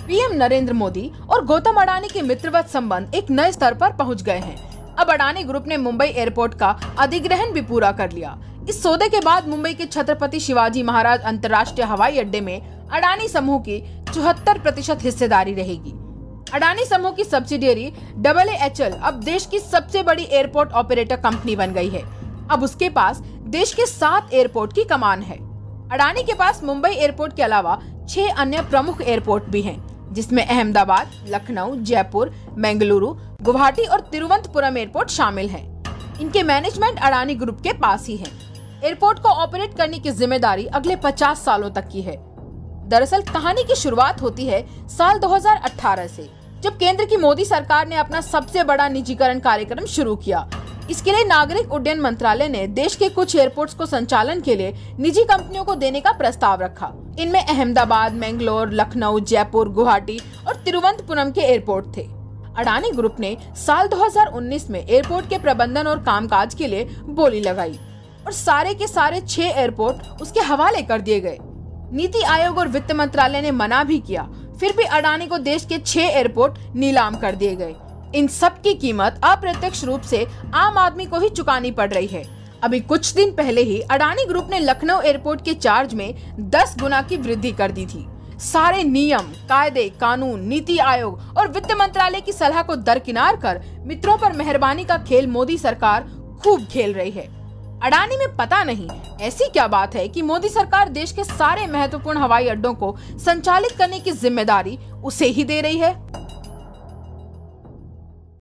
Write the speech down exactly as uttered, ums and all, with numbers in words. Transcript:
PM Narendra Modi और गौतम अडानी के मित्रवत संबंध एक नए स्तर पर पहुंच गए हैं। अब अडानी ग्रुप ने मुंबई एयरपोर्ट का अधिग्रहण भी पूरा कर लिया। इस सौदे के बाद मुंबई के छत्रपति शिवाजी महाराज अंतर्राष्ट्रीय हवाई अड्डे में अडानी समूह की चौहत्तर प्रतिशत हिस्सेदारी रहेगी। अडानी समूह की subsidiary double A H L अब देश की सबसे बड़ी एयरपोर्ट ऑपरेटर कंपनी बन गई है। अब उसके पास देश के सात एयरपोर्ट की कमान है। अडानी के पास मुंबई एयरपोर्ट के अलावा छह अन्य प्रमुख एयरपोर्ट भी हैं, जिसमें अहमदाबाद, लखनऊ, जयपुर, बेंगलुरु, गुवाहाटी और तिरुवनंतपुरम एयरपोर्ट शामिल हैं। इनके मैनेजमेंट अडानी ग्रुप के पास ही है। एयरपोर्ट को ऑपरेट करने की जिम्मेदारी अगले पचास सालों तक की है। दरअसल कहानी की शुरुआत होती है साल दो हज़ार अठारह से, जब केंद्र की मोदी सरकार ने अपना सबसे बड़ा निजीकरण कार्यक्रम शुरू किया। इसके लिए नागरिक उड्डयन मंत्रालय ने देश के कुछ एयरपोर्ट्स को संचालन के लिए निजी कंपनियों को देने का प्रस्ताव रखा। इनमें अहमदाबाद, मैंगलोर, लखनऊ, जयपुर, गुवाहाटी और तिरुवनंतपुरम के एयरपोर्ट थे। अडानी ग्रुप ने साल दो हज़ार उन्नीस में एयरपोर्ट के प्रबंधन और कामकाज के लिए बोली लगाई और सारे के सारे छह एयरपोर्ट उसके हवाले कर दिए गए। नीति आयोग और वित्त मंत्रालय ने मना भी किया, फिर भी अडानी को देश के छह एयरपोर्ट नीलाम कर दिए गए। इन सब की कीमत अप्रत्यक्ष रूप से आम आदमी को ही चुकानी पड़ रही है। अभी कुछ दिन पहले ही अडानी ग्रुप ने लखनऊ एयरपोर्ट के चार्ज में दस गुना की वृद्धि कर दी थी। सारे नियम, कायदे, कानून, नीति आयोग और वित्त मंत्रालय की सलाह को दरकिनार कर मित्रों पर मेहरबानी का खेल मोदी सरकार खूब खेल रही है। अडानी में पता नहीं ऐसी क्या बात है कि मोदी सरकार देश के सारे महत्वपूर्ण हवाई अड्डों को संचालित करने की जिम्मेदारी उसे ही दे रही है।